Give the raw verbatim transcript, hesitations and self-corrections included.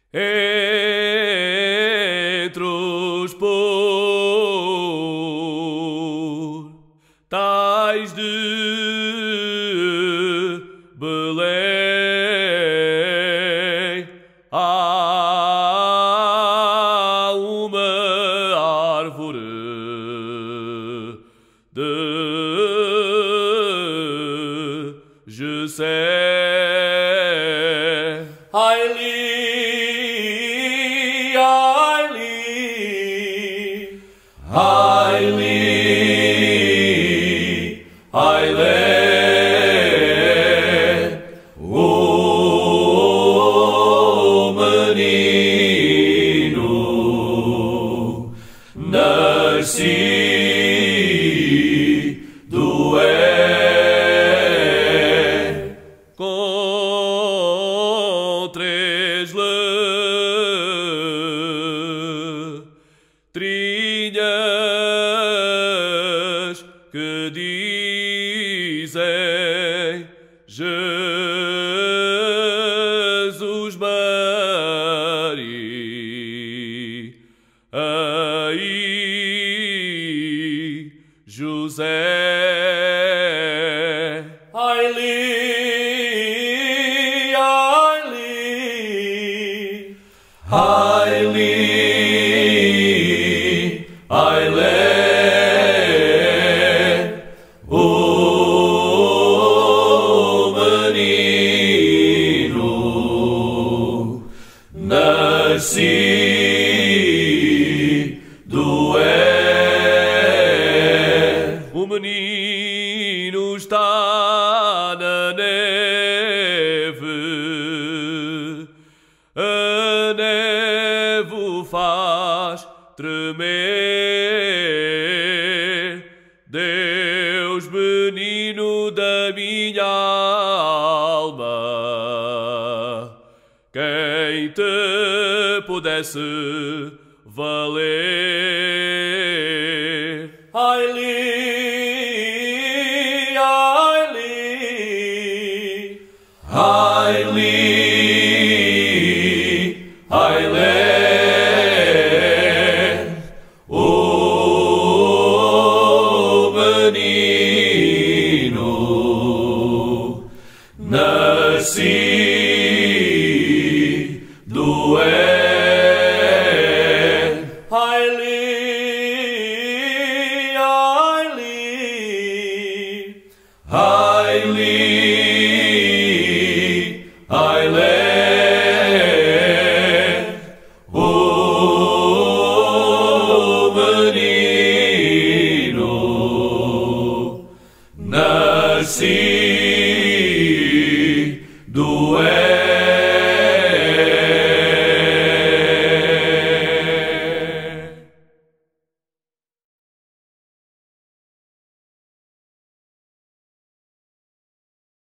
Entre os portais de Belém há uma árvore de Jessé. Ai-li, ai-li, ai-li, ai-lé, o menino nascido é com três letrinhas que dizem Jesus, Maria e José. Ai-li, ai-li, ai-li, ai-lé, o menino nascido é. O menino está na neve, a neve o faz tremer. Deus, menino da minha alma, quem te pudesse valer. Ai-li, ai-li, ai-li, ai-lé, o menino nascido é. Ai-li, ai-li, ai-li, ai-lé, o menino nascido é.